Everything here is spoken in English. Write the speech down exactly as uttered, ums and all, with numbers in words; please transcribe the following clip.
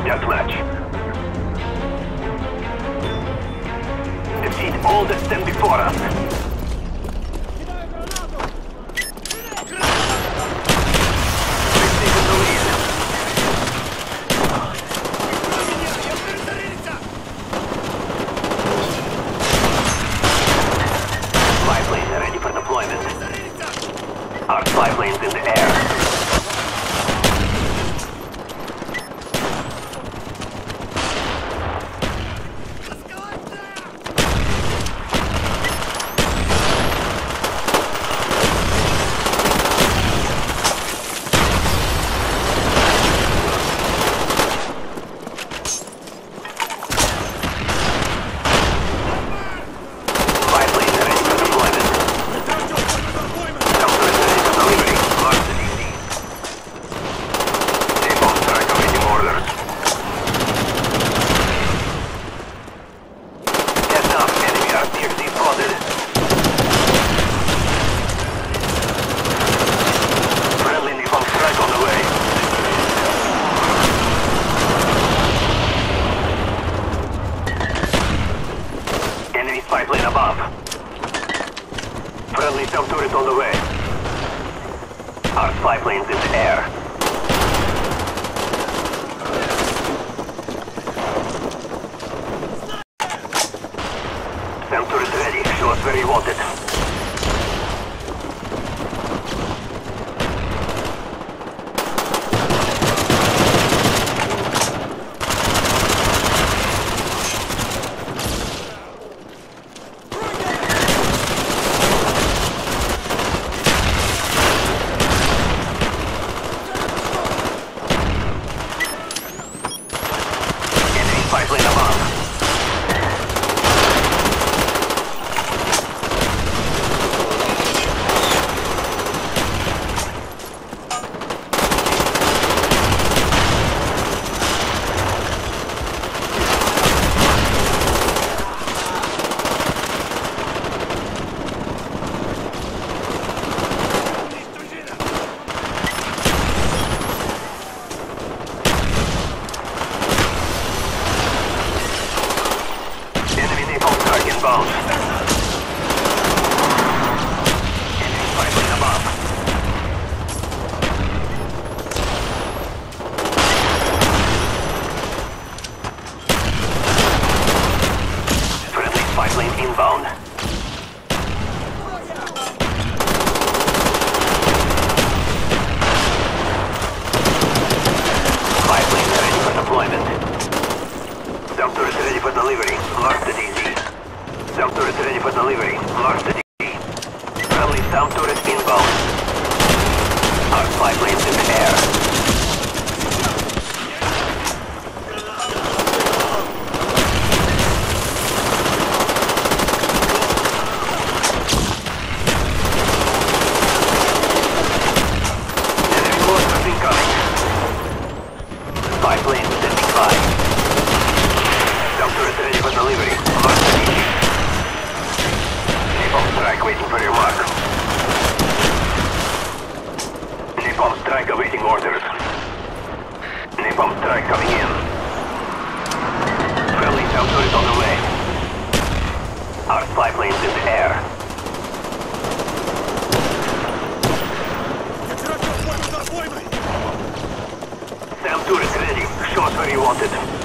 deathmatch. Defeat all that stand before us. We've taken the lead. Spy plane ready for deployment. Our spy plane's in the air. Spy plane above. Friendly sub-turret on the way. Our spy plane's in the air. Sub-turret ready. Show us where you want it. Spy plane above. Inbound. Enemy spy plane above. Friendly spy plane inbound. Spy plane ready for deployment. Sub-turret ready for delivery. Mark the D Z. Sub-turret ready for delivery. Mark the D Z. Friendly sub-turret inbound. Our spy plane's in the air. Enemy forces incoming. Spy plane standing by. Sub-turret ready for delivery. Mark the D Z. Napalm strike waiting for your mark. Napalm strike awaiting orders. Napalm strike coming in. Friendly sub-turret on the way. Our spy plane's in the air. Sub-turret ready. Show us where you want it.